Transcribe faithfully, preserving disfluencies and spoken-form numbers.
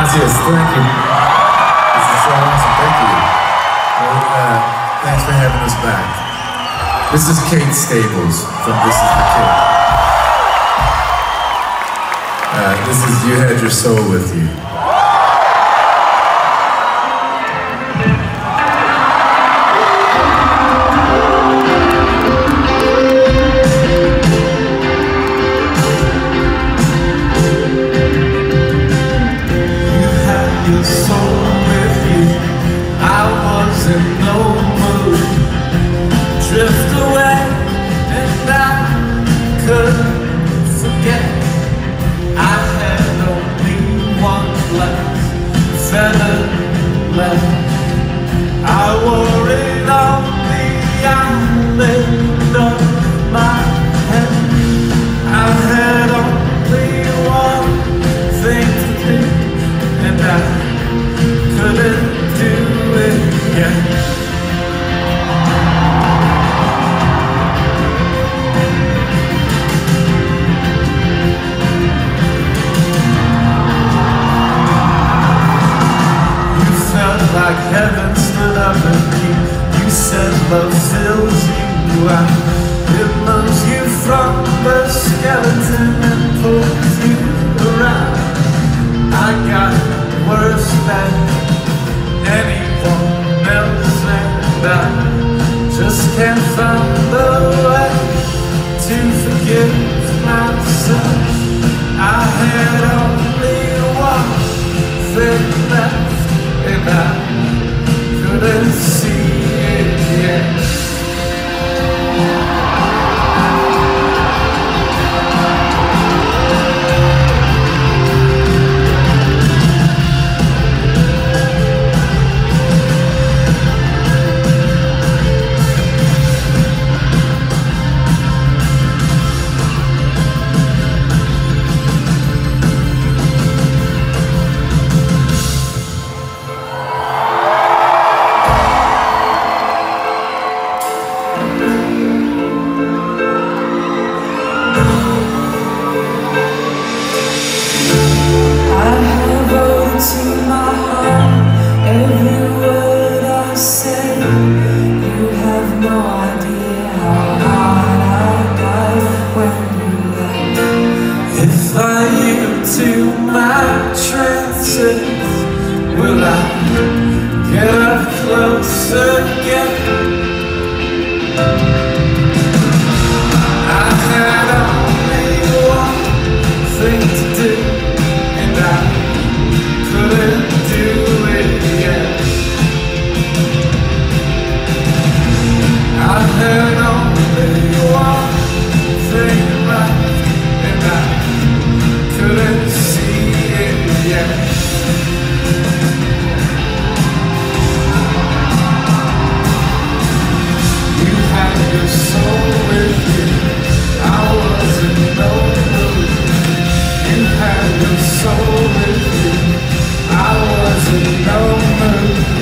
Gracias, thank you. This is so awesome, thank you. Well, uh, thanks for having us back. This is Kate Staples from This Is the Kid. Uh, this is You Had Your Soul With You. Your soul with you, I was in no mood. Drift away and I couldn't forget. I had only one last feather left. I wore it on the eyelid of my head. I had only one thing to do, and I couldn't do it yet. You felt like heaven stood up in you. You said love fills you out. It moves you from the skeleton and pulls you around. I got worse than anyone else, and I just can't find the way to forgive myself. I had only one thing left, and I couldn't see it yet. To my trances, will I get up close again? I had only one thing to do, and I couldn't do it yet. I had only one thing left, and I couldn't see it yet. You had your soul with you, I was in no mood. You had your soul with you, I was in no mood.